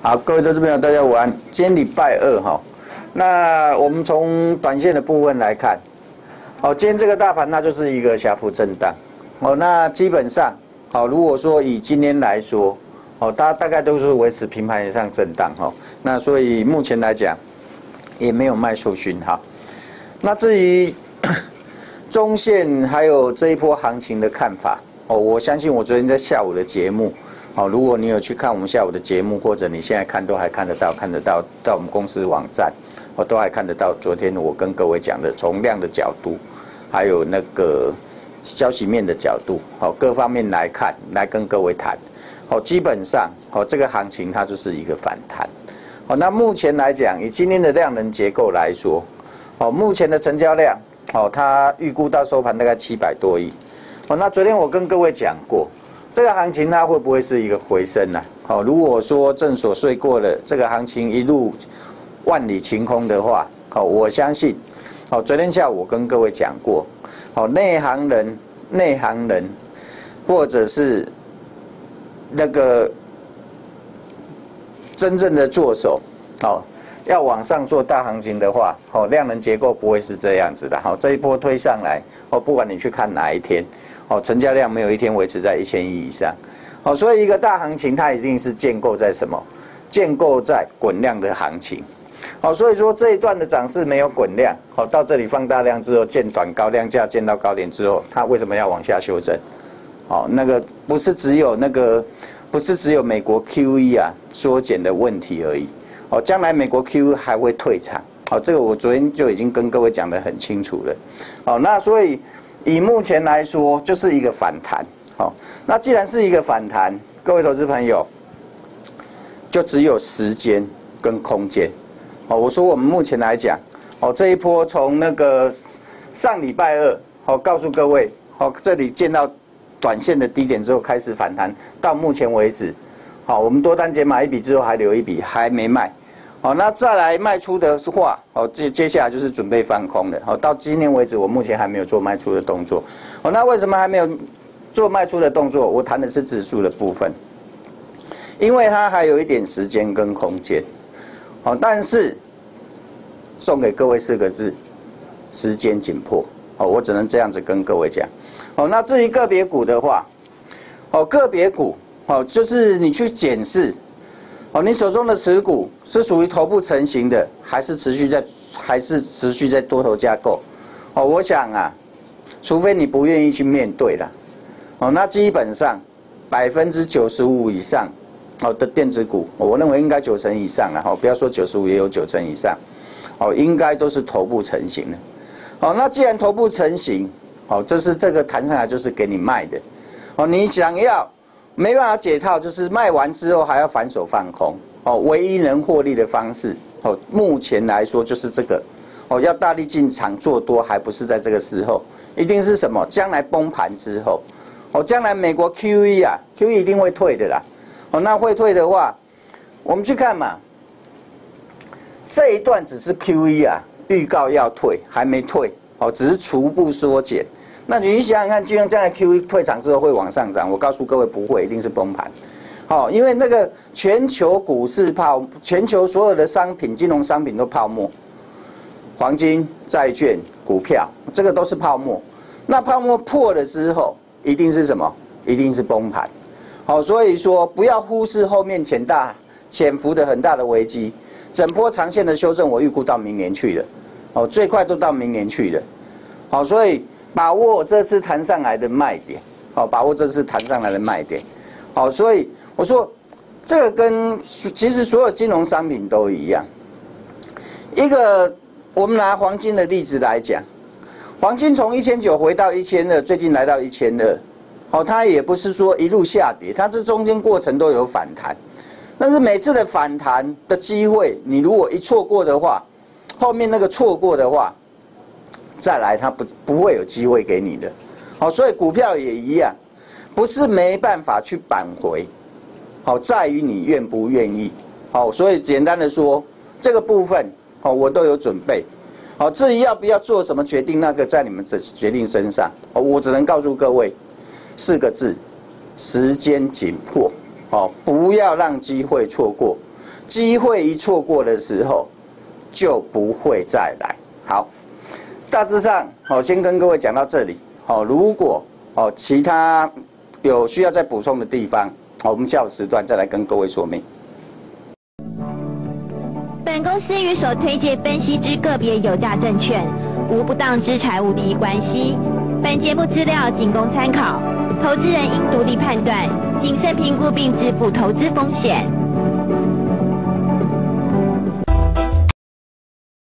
好，各位投资朋友，大家午安。今天礼拜二哈，那我们从短线的部分来看，好，今天这个大盘它就是一个小幅震荡，哦，那基本上，好，如果说以今天来说，哦，它大概都是维持平盘以上震荡哈，那所以目前来讲也没有卖出讯号。那至于中线还有这一波行情的看法，哦，我相信我昨天在下午的节目。好，如果你有去看我们下午的节目，或者你现在看都还看得到，到我们公司网站，我都还看得到。昨天我跟各位讲的，从量的角度，还有那个消息面的角度，好，各方面来看，来跟各位谈。好，基本上，好，这个行情它就是一个反弹。好，那目前来讲，以今天的量能结构来说，好，目前的成交量，好，它预估到收盘大概700多亿。好，那昨天我跟各位讲过。这个行情它会不会是一个回升呢？好，如果说正所睡过了，这个行情一路万里晴空的话，好，我相信，好，昨天下午我跟各位讲过，好，内行人，或者是那个真正的做手，好，要往上做大行情的话，好，量能结构不会是这样子的。好，这一波推上来，哦，不管你去看哪一天。哦，成交量没有一天维持在1000亿以上，好，所以一个大行情它一定是建构在什么？建构在滚量的行情，好，所以说这一段的涨势没有滚量，好，到这里放大量之后见短高量价，见到高点之后，它为什么要往下修正？好，那个不是只有美国 QE 啊缩减的问题而已，好，将来美国 QE 还会退场，好，这个我昨天就已经跟各位讲得很清楚了，好，那所以。以目前来说，就是一个反弹。好，那既然是一个反弹，各位投资朋友，就只有时间跟空间。好，我说我们目前来讲，哦，这一波从那个上礼拜二，好，告诉各位，好，这里见到短线的低点之后开始反弹，到目前为止，好，我们多单减码一笔之后还留一笔，还没卖。好，那再来卖出的话，好，接下来就是准备放空了。好，到今天为止，我目前还没有做卖出的动作。好，那为什么还没有做卖出的动作？我谈的是指数的部分，因为它还有一点时间跟空间。好，但是送给各位4个字：时间紧迫。好，我只能这样子跟各位讲。好，那至于个别股的话，好，个别股，好，就是你去检视。哦，你手中的持股是属于头部成型的，还是持续在多头架构？哦，我想啊，除非你不愿意去面对了，哦，那基本上95%以上，哦的电子股，我认为应该90%以上了，哦，不要说95%，也有90%以上，哦，应该都是头部成型的。哦，那既然头部成型，哦，这个弹上来就是给你卖的，哦，你想要。没办法解套，就是卖完之后还要反手放空哦。唯一能获利的方式哦，目前来说就是这个哦，要大力进场做多，还不是在这个时候，一定是什么？将来崩盘之后哦，将来美国 QE 啊 ，QE 一定会退的啦。哦，那会退的话，我们去看嘛，这一段只是 QE 啊，预告要退，还没退哦，只是逐步缩减。那你想想看，就像将来 QE 退场之后会往上涨，我告诉各位不会，一定是崩盘。好，因为那个全球股市全球所有的商品、金融商品都泡沫，黄金、债券、股票，这个都是泡沫。那泡沫破了之后，一定是什么？一定是崩盘。好，所以说不要忽视后面潜伏的很大的危机。整波长线的修正，我预估到明年去了。哦，最快都到明年去了。好，所以。把握这次弹上来的卖点，好，把握这次弹上来的卖点，好，所以我说这个跟其实所有金融商品都一样。一个我们拿黄金的例子来讲，黄金从1900回到1200，最近来到1200，好，它也不是说一路下跌，它这中间过程都有反弹，但是每次的反弹的机会，你如果一错过的话，后面那个错过的话。再来，它不会有机会给你的，好，所以股票也一样，不是没办法去扳回，好，在于你愿不愿意，好，所以简单的说，这个部分，好，我都有准备，好，至于要不要做什么决定，那个在你们的决定身上，我只能告诉各位4个字：时间紧迫，好，不要让机会错过。 机会一错过的时候，就不会再来。好，大致上先跟各位讲到这里。如果其他有需要再补充的地方，我们下午时段再来跟各位说明。 本公司与所推介分析之个别有价证券无不当之财务利益关系。本节目资料仅供参考，投资人应独立判断、谨慎评估并自负投资风险。